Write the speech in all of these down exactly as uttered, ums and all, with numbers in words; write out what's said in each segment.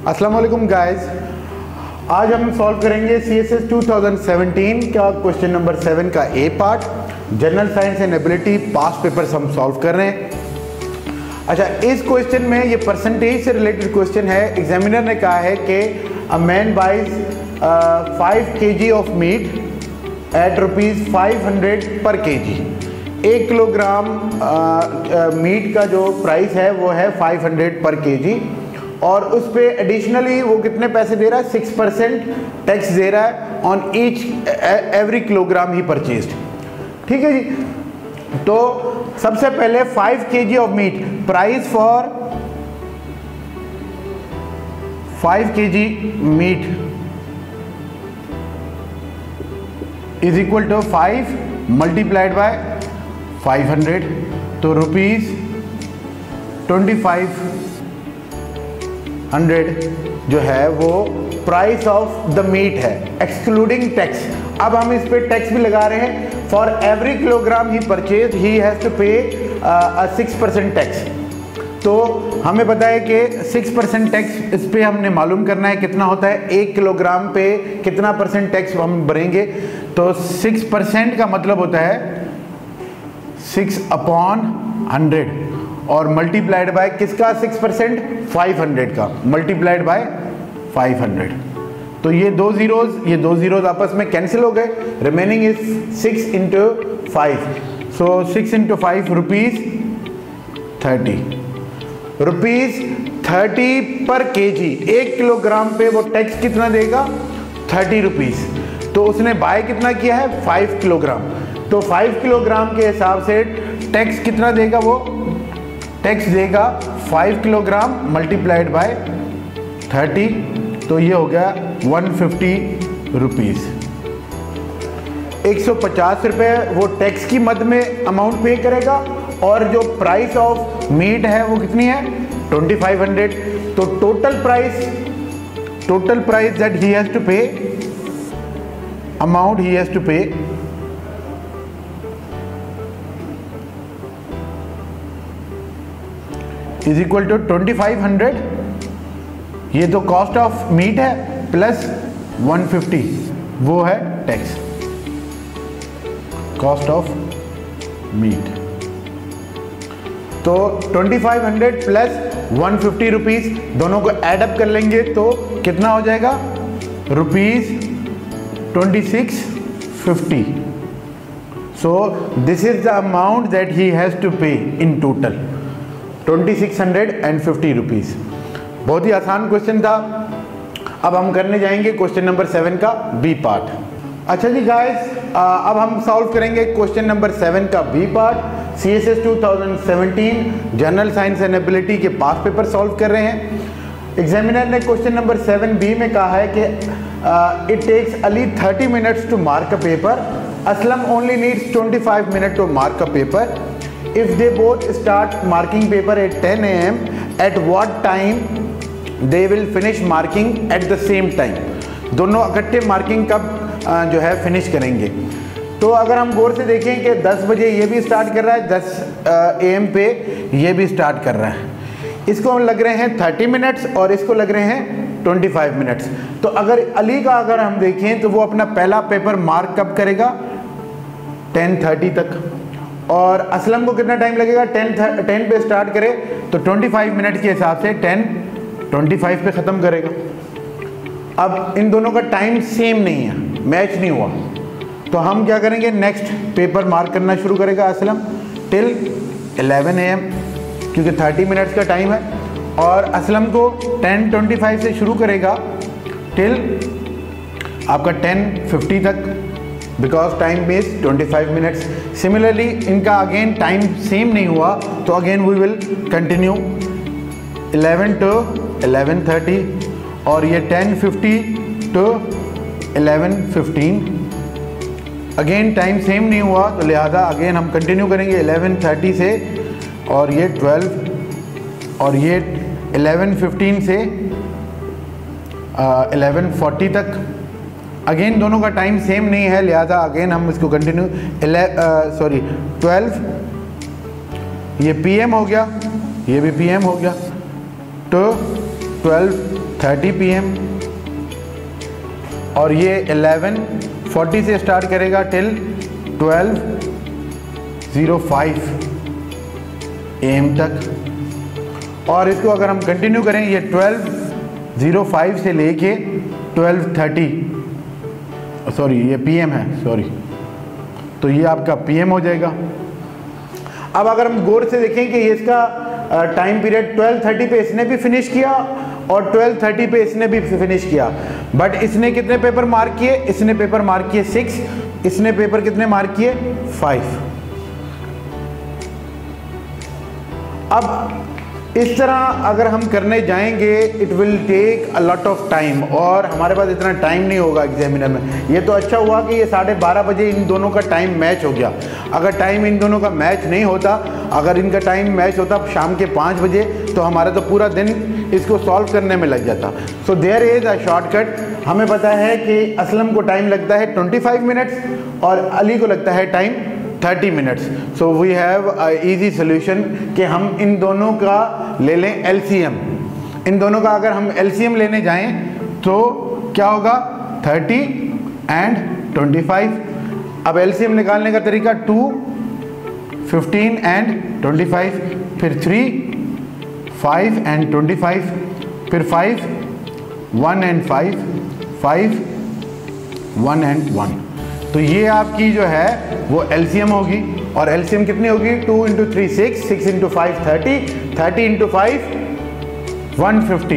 अस्सलाम वालेकुम गाइस, आज हम सॉल्व करेंगे C S S two thousand seventeen का क्वेश्चन नंबर सेवन का A part, general science and ability past papers हम सॉल्व कर रहे हैं। अच्छा, इस क्वेश्चन में ये परसेंटेज से रिलेटेड क्वेश्चन है। एग्जामिनर ने कहा है कि a man buys five K G of meat at rupees five hundred per K जी। एक किलोग्राम मीट का जो प्राइस है वो है फाइव हंड्रेड पर के जी, और उस पे एडिशनली वो कितने पैसे दे रहा है? सिक्स परसेंट टैक्स दे रहा है on each every kilogram he purchased. ठीक है जी। तो सबसे पहले five K G of meat, price for five K G meat is equal to five multiplied by five hundred, तो रुपीज ट्वेंटी फाइव हंड्रेड जो है वो प्राइस ऑफ द मीट है, एक्सक्लूडिंग टैक्स। अब हम इस पे टैक्स भी लगा रहे हैं। For every kilogram he purchase he has to pay six percent tax. तो हमें पता है कि सिक्स परसेंट टैक्स इस पे हमने मालूम करना है कितना होता है, एक किलोग्राम पे कितना परसेंट टैक्स हम भरेंगे। तो सिक्स परसेंट का मतलब होता है सिक्स अपॉन हंड्रेड, और मल्टीप्लाइड बाय किसका? सिक्स परसेंट फाइव हंड्रेड का, मल्टीप्लाइड बाय फाइव हंड्रेड। तो ये दो जीरोज ये दो जीरोज आपस में कैंसिल हो गए, remaining is six into five. So six into five rupees thirty, rupees thirty per K जी। एक किलोग्राम पे वो टैक्स कितना देगा? Thirty rupees. तो उसने बाय कितना किया है? Five kilogram. तो फाइव किलोग्राम के हिसाब से टैक्स कितना देगा? वो टैक्स देगा five kilogram multiplied by thirty, तो ये हो गया वन फिफ्टी रुपीज़। एक सौ पचास रुपये वो टैक्स की मद में अमाउंट पे करेगा, और जो प्राइस ऑफ मीट है वो कितनी है? Twenty five hundred. तो total price total price that he has to pay, amount he has to pay is equal to twenty five hundred. ये तो कॉस्ट ऑफ मीट है प्लस वन फिफ्टी, वो है टैक्स, कॉस्ट ऑफ मीट। तो twenty five hundred plus one fifty rupees दोनों को add up कर लेंगे तो कितना हो जाएगा? Rupees twenty six fifty. So this is the amount that he has to pay in total, twenty six hundred fifty rupees. बहुत ही आसान क्वेश्चन था। अब हम करने जाएंगे क्वेश्चन नंबर सेवन का बी पार्ट। अच्छा जी गाइस, अब हम सॉल्व करेंगे क्वेश्चन नंबर सेवन का B part. C S S two thousand seventeen general science and ability के पास पेपर सॉल्व कर रहे हैं। एग्जामिनर ने क्वेश्चन नंबर सेवन बी में कहा है कि it takes Ali thirty minutes to mark a paper, Aslam only needs twenty five minute to mark a paper. If they both start marking paper at ten A M, at what time they will finish marking at the same time? दोनों इकट्ठे marking कब जो है finish करेंगे? तो अगर हम गौर से देखें कि दस बजे ये भी स्टार्ट कर रहा है, दस ए एम पे ये भी स्टार्ट कर रहा है। इसको हम लग रहे हैं थर्टी मिनट्स और इसको लग रहे हैं ट्वेंटी फाइव मिनट्स। तो अगर अली का अगर हम देखें तो वो अपना पहला पेपर मार्क कब करेगा? टेन थर्टी तक। और असलम को कितना टाइम लगेगा? टेन टेन पे स्टार्ट करे तो ट्वेंटी फाइव मिनट के हिसाब से टेन ट्वेंटी फाइव पे ख़त्म करेगा। अब इन दोनों का टाइम सेम नहीं है, मैच नहीं हुआ, तो हम क्या करेंगे? नेक्स्ट पेपर मार्क करना शुरू करेगा Aslam till eleven A M, क्योंकि थर्टी मिनट्स का टाइम है, और असलम को टेन ट्वेंटी फाइव से शुरू करेगा टिल आपका टेन फिफ्टी तक, because time is twenty five minutes. Similarly इनका अगेन टाइम सेम नहीं हुआ, तो again we will continue eleven to eleven thirty, और ये ten fifty to eleven fifteen. Again time same नहीं हुआ, तो लिहाजा अगेन हम कंटिन्यू करेंगे इलेवन थर्टी से, और ये ट्वेल्व, और ये इलेवन फिफ्टीन से इलेवन फोर्टी तक। अगेन दोनों का टाइम सेम नहीं है, लिहाजा अगेन हम इसको कंटिन्यू सॉरी ट्वेल्व, ये पीएम हो गया, ये भी पीएम हो गया, to twelve thirty P M और ये इलेवन फोर्टी से स्टार्ट करेगा till twelve zero five A M तक। और इसको अगर हम कंटिन्यू करें, ये ट्वेल्व ज़ीरो फाइव से लेके ट्वेल्व थर्टी, सॉरी ये पी एम है, सॉरी, तो ये आपका पी एम हो जाएगा। अब अगर हम गौर से देखें कि ये इसका टाइम पीरियड ट्वेल्व थर्टी पे इसने भी फिनिश किया और ट्वेल्व थर्टी पे इसने भी फिनिश किया, बट इसने कितने पेपर मार्क किए? इसने पेपर मार्क किए सिक्स, इसने पेपर कितने मार्क किए? फाइव। अब इस तरह अगर हम करने जाएंगे it will take a lot of time और हमारे पास इतना टाइम नहीं होगा एग्जामिनर में। ये तो अच्छा हुआ कि ये साढ़े बारह बजे इन दोनों का टाइम मैच हो गया। अगर टाइम इन दोनों का मैच नहीं होता, अगर इनका टाइम मैच होता शाम के पाँच बजे, तो हमारा तो पूरा दिन इसको सॉल्व करने में लग जाता। So there is a shortcut. हमें पता है कि असलम को टाइम लगता है पच्चीस मिनट्स और अली को लगता है टाइम तीस minutes. So we have a easy solution कि हम इन दोनों का ले लें एलसीएम। इन दोनों का अगर हम एलसीएम लेने जाएं तो क्या होगा? तीस एंड पच्चीस। अब एलसीएम निकालने का तरीका टू, फिफ्टीन एंड पच्चीस, फिर थ्री, फाइव एंड पच्चीस, फिर five, one and five, five, one and one. तो ये आपकी जो है वो एलसीएम होगी और एलसीएम कितनी होगी? Two into three six, six into five thirty, thirty into five one fifty,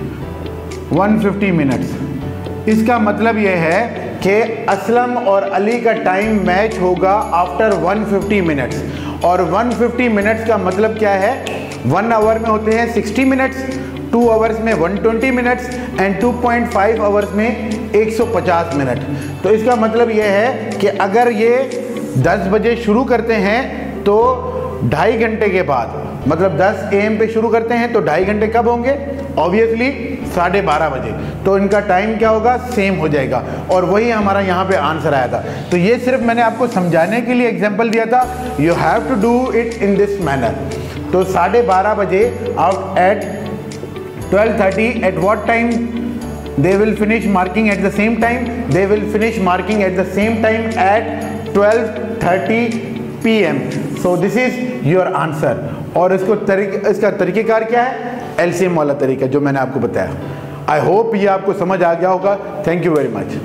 one fifty minutes. इसका मतलब ये है कि असलम और अली का टाइम मैच होगा आफ्टर वन फिफ्टी मिनट्स। और वन फिफ्टी मिनट्स का मतलब क्या है? वन आवर में होते हैं सिक्सटी मिनट्स, टू आवर्स में one twenty minutes and two point five hours में एक सौ पचास मिनट। तो इसका मतलब ये है कि अगर ये दस बजे शुरू करते हैं तो ढाई घंटे के बाद, मतलब दस ए एम पे शुरू करते हैं तो ढाई घंटे कब होंगे? ऑब्वियसली साढ़े बारह बजे। तो इनका टाइम क्या होगा? सेम हो जाएगा। और वही हमारा यहाँ पे आंसर आया था। तो ये सिर्फ मैंने आपको समझाने के लिए एग्जाम्पल दिया था। You have to do it in this manner. तो साढ़े बारह बजे out at twelve thirty, at what time they will finish marking at the same time? They will finish marking at the same time at twelve thirty p m So this is your answer। और इसको तरीके इसका तरीक़ेकार क्या है? LCM वाला तरीका जो मैंने आपको बताया। आई होप ये आपको समझ आ गया होगा। Thank you very much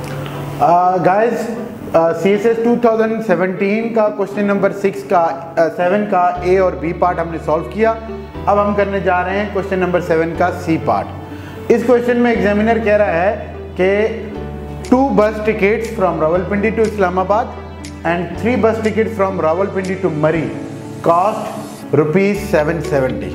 guys. C S S two thousand seventeen का क्वेश्चन नंबर सिक्स का सेवन uh, का ए और बी पार्ट हमने सॉल्व किया। अब हम करने जा रहे हैं क्वेश्चन नंबर सेवन का सी पार्ट। इस क्वेश्चन में एग्जामिनर कह रहा है कि two bus tickets from Rawalpindi to Islamabad and three bus tickets from Rawalpindi to Murree cost rupees seven seventy,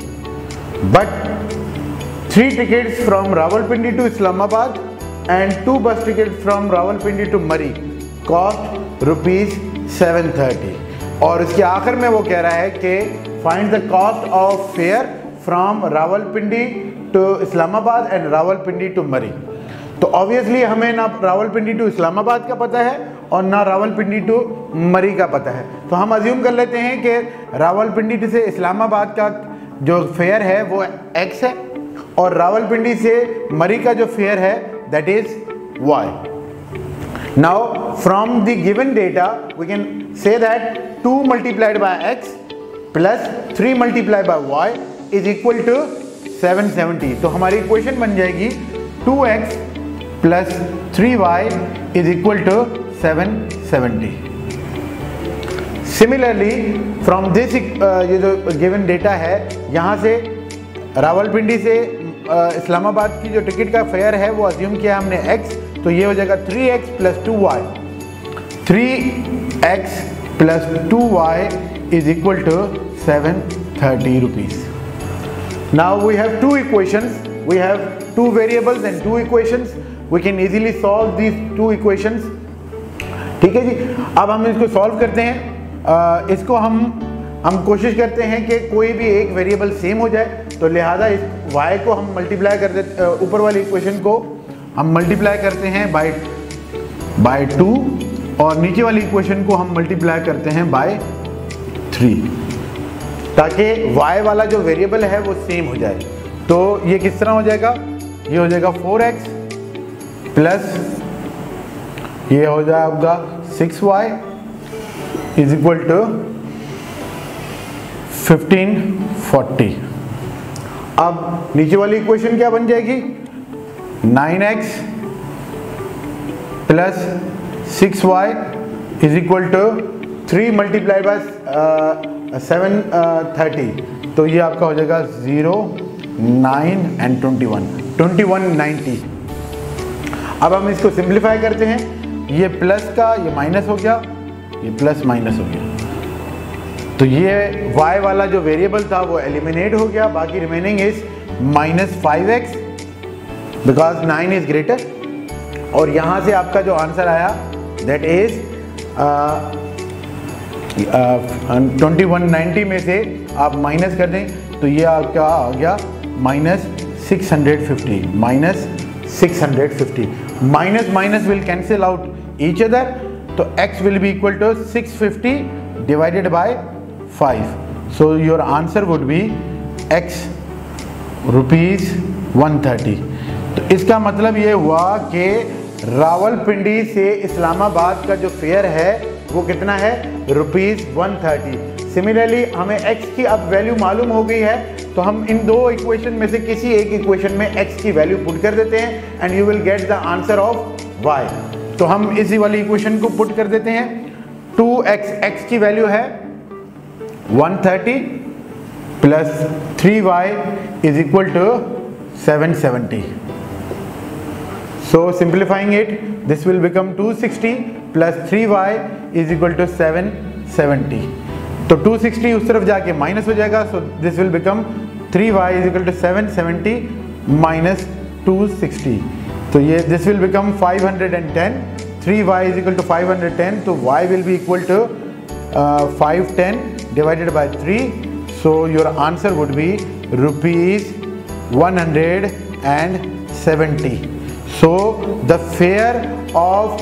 but three tickets from Rawalpindi to Islamabad and two bus tickets from Rawalpindi to Murree cost rupees seven thirty. और इसके आखिर में वो कह रहा है कि find the cost of fare from Rawalpindi to Islamabad and Rawalpindi to Murree. तो ऑब्वियसली हमें ना रावलपिंडी टू इस्लामाबाद का पता है और ना रावलपिंडी टू मरी का पता है। तो हम अज्यूम कर लेते हैं कि रावलपिंडी से इस्लामाबाद का जो फेयर है वो एक्स है और रावलपिंडी से मरी का जो फेयर है that is Y. Now from the given data we can say that two multiplied by x plus three multiplied by y is equal to seven seventy। तो हमारी इक्वेशन बन जाएगी two X plus three Y is equal to seven seventy। Similarly from this uh, ये जो given data है, यहाँ से रावलपिंडी से uh, इस्लामाबाद की जो टिकट का फेयर है वो अज्यूम किया हमने x, तो ये हो जाएगा three X plus two Y. Three X plus two Y is equal to seven thirty rupees. Now we have two equations, we have two variables and two equations. We can easily solve these two equations. ठीक है जी। अब हम इसको solve करते हैं। आ, इसको हम हम कोशिश करते हैं कि कोई भी एक वेरिएबल सेम हो जाए, तो लिहाजा इस y को हम मल्टीप्लाई कर देते, ऊपर वाली इक्वेशन को हम मल्टीप्लाई करते हैं बाय बाय टू और नीचे वाली इक्वेशन को हम मल्टीप्लाई करते हैं बाय थ्री, ताकि y वाला जो वेरिएबल है वो सेम हो जाए। तो ये किस तरह हो जाएगा, ये हो जाएगा फोर एक्स प्लस ये हो जाएगा six Y is equal to fifteen forty. अब नीचे वाली इक्वेशन क्या बन जाएगी, nine X plus six Y is equal to three multiply by seven thirty, तो ये आपका हो जाएगा zero nine and twenty one twenty one ninety. अब हम इसको सिंप्लीफाई करते हैं, ये प्लस का ये माइनस हो गया, ये प्लस माइनस हो गया, तो ये y वाला जो वेरिएबल था वो एलिमिनेट हो गया, बाकी remaining is minus five x because nine is greater. और यहाँ से आपका जो आंसर आया that is twenty one ninety में से आप माइनस कर दें तो ये आपका आ गया minus six hundred fifty, minus six hundred fifty. Minus minus will cancel out each other, तो x will be equal to six fifty divided by five, so your answer would be x rupees one thirty. तो इसका मतलब ये हुआ कि रावलपिंडी से इस्लामाबाद का जो फेयर है वो कितना है, रुपीज़ वन थर्टी। सिमिलरली हमें x की अब वैल्यू मालूम हो गई है, तो हम इन दो इक्वेशन में से किसी एक इक्वेशन में x की वैल्यू पुट कर देते हैं and you will get the answer of y। तो हम इसी वाली इक्वेशन को पुट कर देते हैं, टू एक्स, x की वैल्यू है one thirty plus three y is equal to seven seventy. So simplifying it this will become two sixty plus three y is equal to seven seventy. तो two sixty उस तरफ जाके minus हो जाएगा, so this will become three y is equal to seven seventy minus two sixty, तो ये this will become five hundred ten, three y is equal to five hundred ten, तो y will be equal to five ten divided by three, so your answer would be rupees one hundred seventy. So the fare of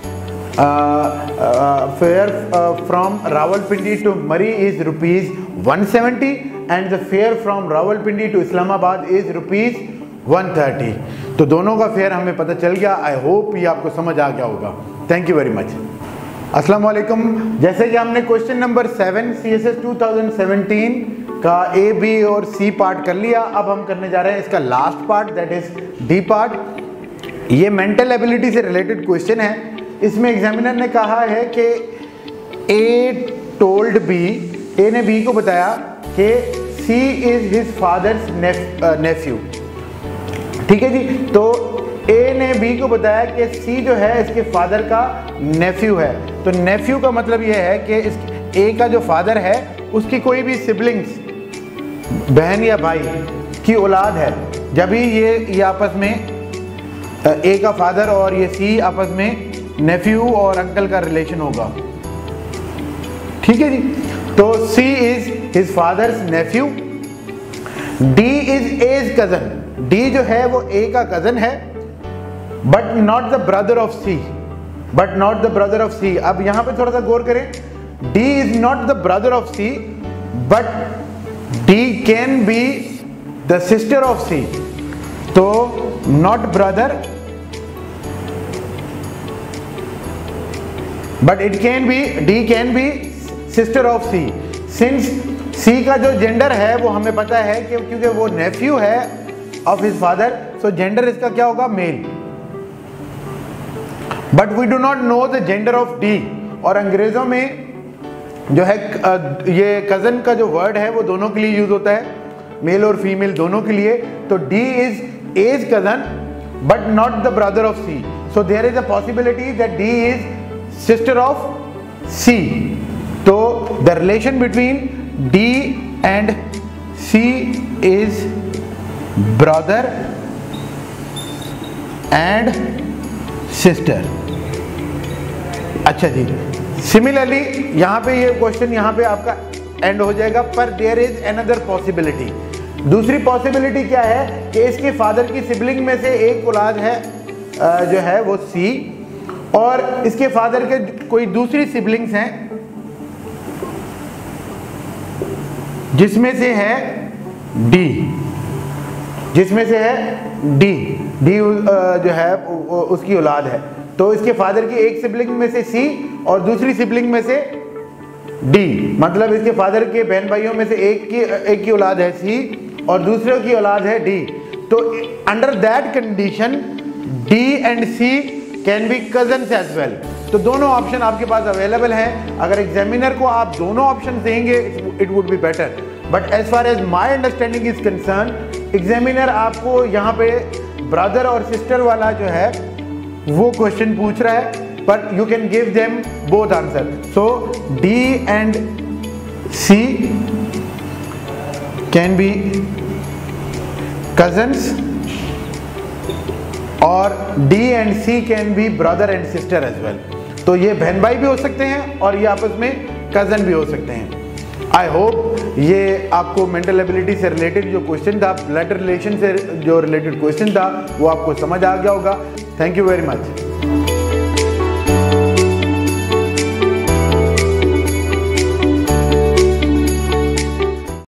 fare from Rawalpindi to Murree is rupees one seventy and the fare from Rawalpindi to Islamabad is rupees one thirty. तो दोनों का fair हमें पता चल गया। आई hope ये आपको समझ आ गया होगा। Thank you very much. अस्सलाम वालेकुम। जैसे कि हमने question number seven C S S two thousand seventeen का ए बी और सी पार्ट कर लिया, अब हम करने जा रहे हैं इसका last part that is D part. ये मेंटल एबिलिटी से रिलेटेड क्वेश्चन है। इसमें एग्जामिनर ने कहा है कि ए टोल्ड बी, ए ने बी को बताया कि C is his father's nephew. ठीक है जी, तो ए ने बी को बताया कि सी जो है इसके फादर का नेफ्यू है। तो नेफ्यू का मतलब ये है कि इस ए का जो फादर है उसकी कोई भी सिबलिंग्स, बहन या भाई की औलाद है, जब भी ये ये आपस में ए का फादर और ये सी आपस में नेफ्यू और अंकल का रिलेशन होगा। ठीक है जी, तो C is his father's nephew, D is A's cousin, D जो है वो ए का कजन है but not the brother of C, but not the brother of C. अब यहां पे थोड़ा सा गौर करें, D is not the brother of C but D can be the sister of C. तो not brother but it can be, D can be sister of C. Since सी का जो जेंडर है वो हमें पता है कि क्योंकि वो नेफ्यू है of his father, so gender इसका क्या होगा, male. But we do not know the gender of D. और अंग्रेजों में जो है ये कजन का जो वर्ड है वो दोनों के लिए यूज होता है, मेल और फीमेल दोनों के लिए। तो D is A's cousin but not the brother of C, so there is a possibility that D is sister of C. तो the relation between D and C is brother and sister. अच्छा जी, similarly यहाँ पे ये question यहाँ पे आपका and हो जाएगा, पर देयर इज अनदर पॉसिबिलिटी। दूसरी पॉसिबिलिटी क्या है कि इसके फादर की सिबलिंग में से एक औलाद है जो है वो सी, और इसके फादर के कोई दूसरी सिबलिंग्स हैं जिसमें से है डी। जिसमें से है डी डी जो है उसकी औलाद है, तो इसके फादर की एक सिबलिंग में से सी और दूसरी सिबलिंग में से डी, मतलब इसके फादर के बहन भाइयों में से एक की एक की औलाद है सी और दूसरे की औलाद है डी। तो under that condition D and C can be cousins as well. तो दोनों ऑप्शन आपके पास अवेलेबल हैं। अगर एग्जामिनर को आप दोनों ऑप्शन देंगे it would be better, but as far as my understanding is concern, examiner आपको यहाँ पे ब्रदर और सिस्टर वाला जो है वो क्वेश्चन पूछ रहा है, but you can give them both answer. So D and C can be cousins और D and C can be brother and sister as well. तो ये बहन भाई भी हो सकते हैं और ये आपस में कजन भी हो सकते हैं। आई होप ये आपको मेंटल एबिलिटी से रिलेटेड जो क्वेश्चन था, ब्लड रिलेशन से जो रिलेटेड क्वेश्चन था, वो आपको समझ आ गया होगा। Thank you very much.